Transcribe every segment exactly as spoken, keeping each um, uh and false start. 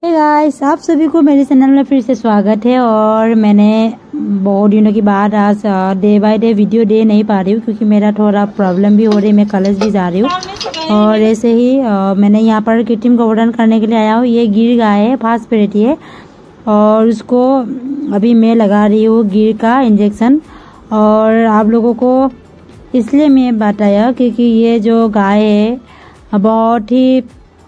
Hey guys, आप सभी को मेरे चैनल में फिर से स्वागत है। और मैंने बहुत दिनों के बाद आज डे बाय डे वीडियो दे नहीं पा रही हूँ क्योंकि मेरा थोड़ा प्रॉब्लम भी हो रही है। मैं कॉलेज भी जा रही हूँ और ऐसे ही आ, मैंने यहाँ पर कृत्रिम गर्भधारण करने के लिए आया हूँ। ये गिर गाय है, फास्ट पेरेटी है और उसको अभी मैं लगा रही हूँ गिर का इंजेक्शन। और आप लोगों को इसलिए मैं बताया क्योंकि ये जो गाय है बहुत ही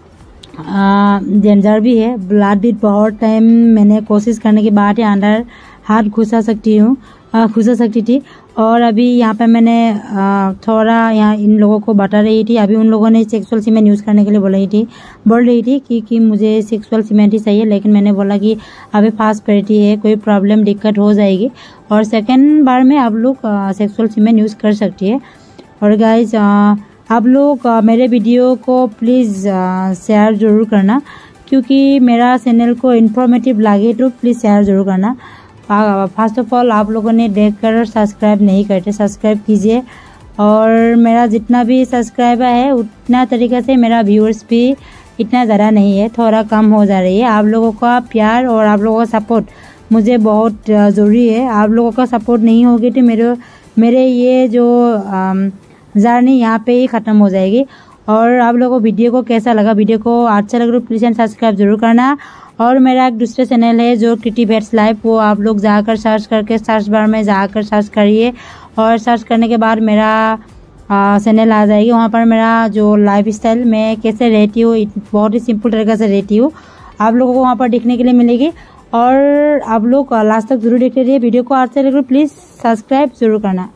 डेंजर भी है। ब्लड भी बहुत टाइम मैंने कोशिश करने के बाद ही अंदर हाथ घुसा सकती हूँ घुसा सकती थी। और अभी यहाँ पे मैंने आ, थोड़ा यहाँ इन लोगों को बता रही थी। अभी उन लोगों ने सेक्सुअल सीमेंट यूज़ करने के लिए बोल रही थी बोल रही थी कि, कि मुझे सेक्सुअल सीमेंट ही चाहिए। लेकिन मैंने बोला कि अभी फास्ट पेरेटी है, कोई प्रॉब्लम दिक्कत हो जाएगी और सेकेंड बार में आप लोग सेक्सुअल सीमेंट यूज़ कर सकती है। और गाइज आप लोग मेरे वीडियो को प्लीज़ शेयर ज़रूर करना क्योंकि मेरा चैनल को इन्फॉर्मेटिव लगे तो प्लीज़ शेयर ज़रूर करना। फर्स्ट ऑफ ऑल आप लोगों ने देखकर सब्सक्राइब नहीं करते, सब्सक्राइब कीजिए। और मेरा जितना भी सब्सक्राइबर है उतना तरीके से मेरा व्यूअर्स भी इतना ज़्यादा नहीं है, थोड़ा कम हो जा रही है। आप लोगों का प्यार और आप लोगों का सपोर्ट मुझे बहुत ज़रूरी है। आप लोगों का सपोर्ट नहीं होगी तो मेरे मेरे ये जो आम, जर्नी यहाँ पे ही ख़त्म हो जाएगी। और आप लोगों को वीडियो को कैसा लगा, वीडियो को अच्छा लगा तो प्लीज़ एंड सब्सक्राइब जरूर करना। और मेरा एक दूसरे चैनल है जो कृति भेट्स लाइफ, वो आप लोग जाकर सर्च करके सर्च बार में जाकर सर्च करिए और सर्च करने के बाद मेरा चैनल आ जाएगी। वहाँ पर मेरा जो लाइफ स्टाइल मैं कैसे रहती हूँ बहुत ही सिंपल तरीके से रहती हूँ, आप लोगों को वहाँ पर देखने के लिए मिलेगी। और आप लोग लास्ट तक जरूर देखते रहिए। वीडियो को अच्छा लगे तो प्लीज़ सब्सक्राइब जरूर करना।